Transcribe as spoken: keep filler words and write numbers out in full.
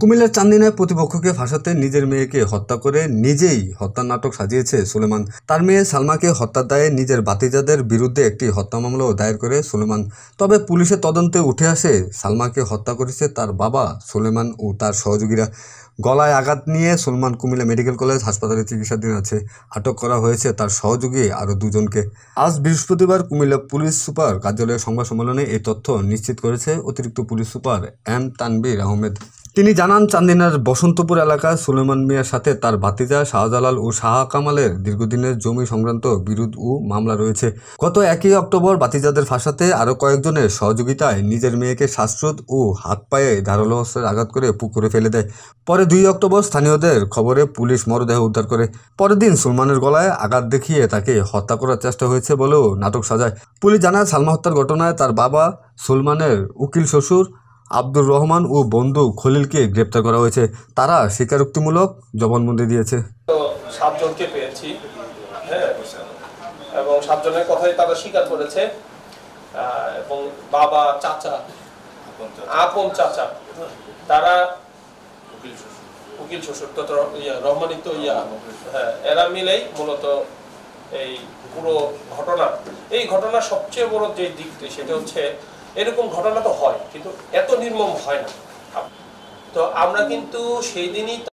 কুমিল্লার চান্দিনায় প্রতিপক্ষকে ফাঁসাতে নিজের মেয়েকে হত্যা করে নিজেই হত্যার নাটক সাজিয়েছে সুলেমান। তার মেয়ে সালমাকে হত্যার দায়ে নিজের ভাতিজাদের বিরুদ্ধে একটি হত্যা মামলাও দায়ের করে সুলেমান। তবে পুলিশের তদন্তে উঠে আসে সালমাকে হত্যা করেছে তার বাবা সুলেমান ও তার সহযোগীরা। গলায় আঘাত নিয়ে সুলেমান কুমিল্লা মেডিকেল কলেজ হাসপাতালে চিকিৎসাধীন আছে। আটক করা হয়েছে তার সহযোগী আরও দুজনকে। আজ বৃহস্পতিবার কুমিল্লা পুলিশ সুপার কার্যালয়ের সংবাদ সম্মেলনে এই তথ্য নিশ্চিত করেছে অতিরিক্ত police super M Tanvir Ahmed. তিনি জানান, চান্দিনার বসন্তপুর এলাকায় সুলেমান মিয়ার সাথে তার ভাতিজা শাহজালাল ও শাহ কামালের দীর্ঘদিনের জমি সংক্রান্ত বিরোধ ও মামলা রয়েছে। গত একই অক্টোবর ভাতিজাদের ফাঁসাতে আরও কয়েকজনের সহযোগিতায় নিজের মেয়েকে শ্বাসরোধ ও হাত পায়ে ধারালো অস্ত্রের আঘাত করে পুকুরে ফেলে দেয়। পরে দুই অক্টোবর স্থানীয়দের খবরে পুলিশ মরদেহ উদ্ধার করে। পরের দিন সুলেমানের গলায় আঘাত দেখিয়ে তাকে হত্যা করার চেষ্টা হয়েছে বলেও নাটক সাজায়। পুলিশ জানায়, সালমা হত্যার ঘটনায় তার বাবা সুলেমানের উকিল শ্বশুর আব্দুর রহমান ও বন্ধু খলিলকে গ্রেপ্তার করা হয়েছে। তারা স্বীকারোক্তিমূলক জবানবন্দি দিয়েছে। তো সাতজনকে পেয়েছি, হ্যাঁ, এবং সাতজনের কথাই তারা স্বীকার করেছে। এবং বাবা, চাচা, আপন চাচা, তারা উকিল শ্বশুর তো ইয়া রহমানিত ইয়া, হ্যাঁ, এরা মিলেই মূলত এই পুরো ঘটনা। এই ঘটনার সবচেয়ে বড় যে দিকটি সেটা হচ্ছে, এরকম ঘটনা তো হয় কিন্তু এত নির্মম হয় না। তো আমরা কিন্তু সেই দিনই